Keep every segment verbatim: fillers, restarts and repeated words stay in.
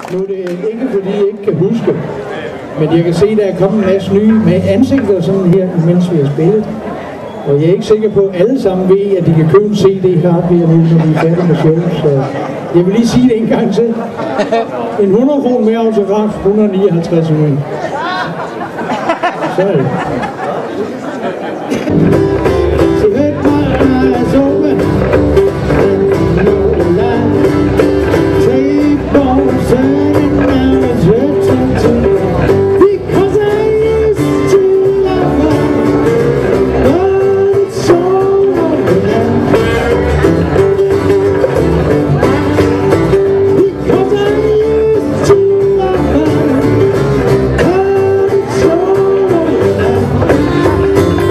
Nu er det ikke fordi jeg ikke kan huske, men jeg kan se, at der er kommet en masse nye med ansigter sådan her, mens vi har spillet. Og jeg er ikke sikker på, at alle sammen ved, at de kan købe en C D her nu, når vi er færdige med showet. Så jeg vil lige sige det en gang til. En hundrede kroner mere autograf, et hundrede og nioghalvtreds kroner. Så er det. So let my eyes open. Take on singing now it's written to. Because I used to love her, but it's so over now. Because I used to love her, but it's so over now.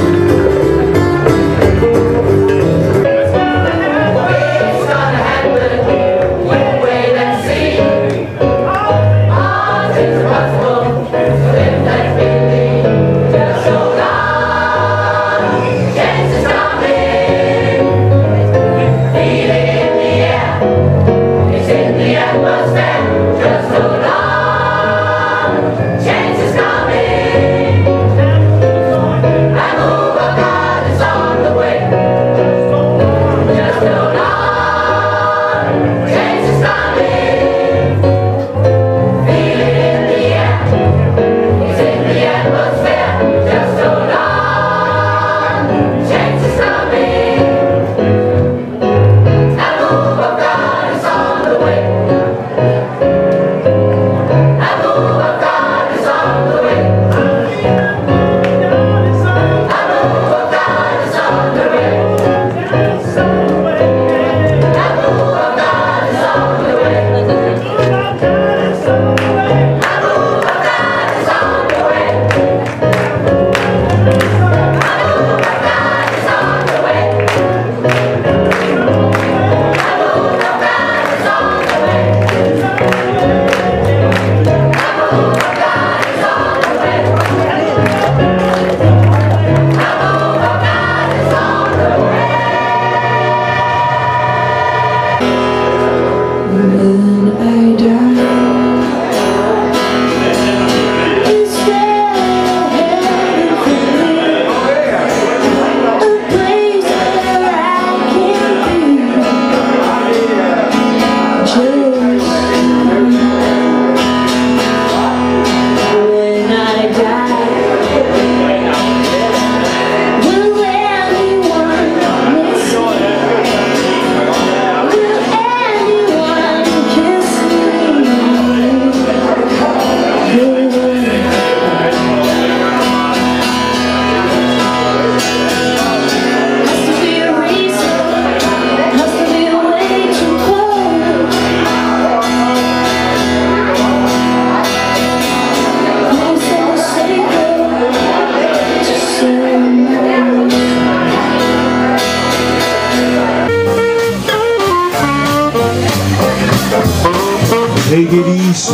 Take it easy,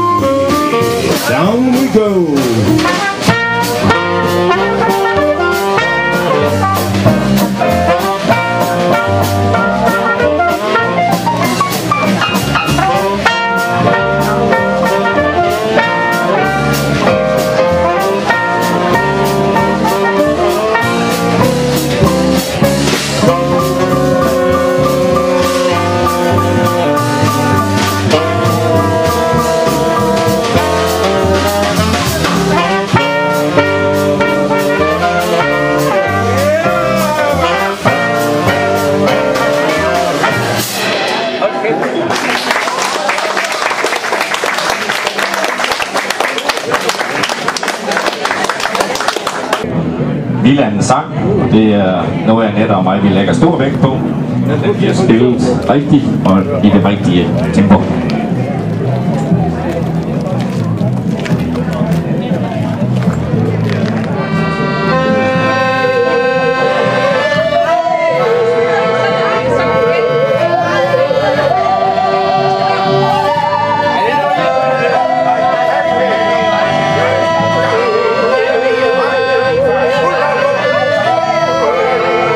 down we go. Villandens sang, det er noget, jeg Nette og mig vi lægger stor vægt på. Den bliver spillet rigtigt og i det rigtige tempo.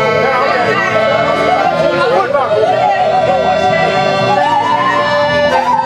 Thank you.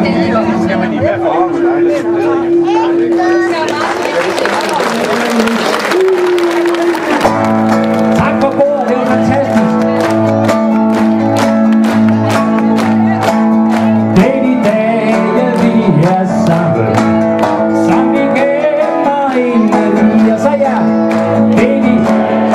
Tak for bordet, det var fantastisk. Det er de dage, vi er sammen, som vi gemmer inden i os, og ja, det er de.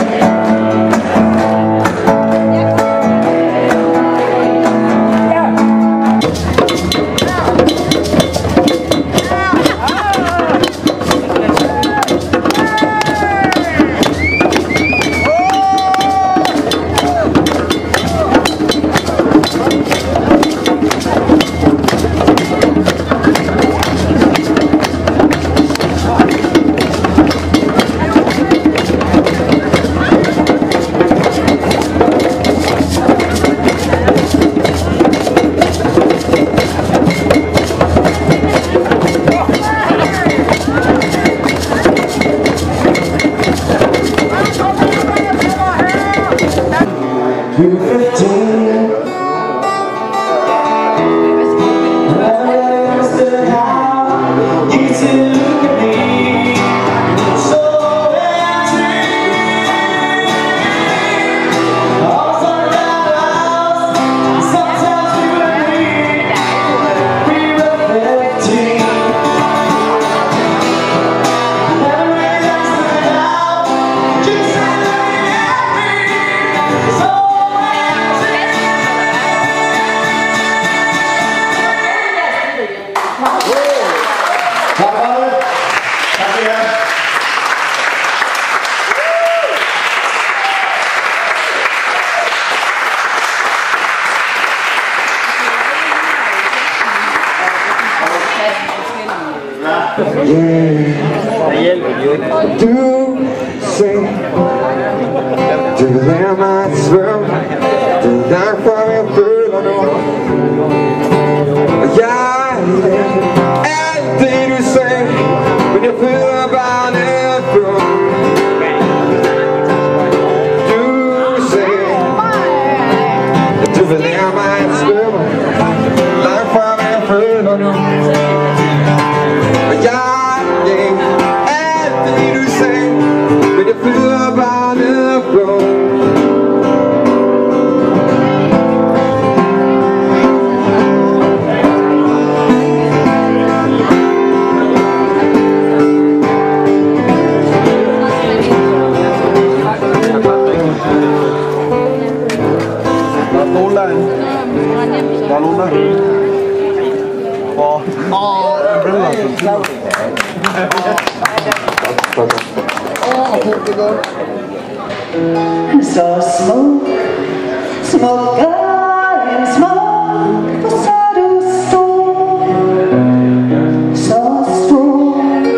We were fifteen. I never understood how you used to look at me so empty. All side out, sometimes we were free. We were fifteen. Never really understood how you used to look at me so. Du sing Du vil lære mig at svømme Det er langt fra hvad jeg føler nu Og jeg er alt det du sagde Men jeg føler bare nedefra Du sagde Du vil lære mig at svømme Langt fra hvad jeg føler nu Og jeg men jeg flyder bare nedefra Der er nogen derinde. Der er nogen derinde. Åh, åh, en billeder. Så smuk, smukkere end smuk, og så er du stor, så stor.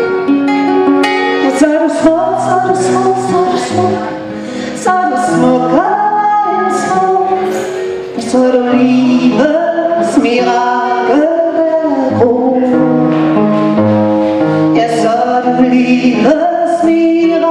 Og så er du smuk, så er du smuk, så er du smuk, så er du smukkere end smuk, og så er du livets mirakel af ro. Ja, så er du livets mirakel.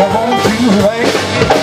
så won't you wait?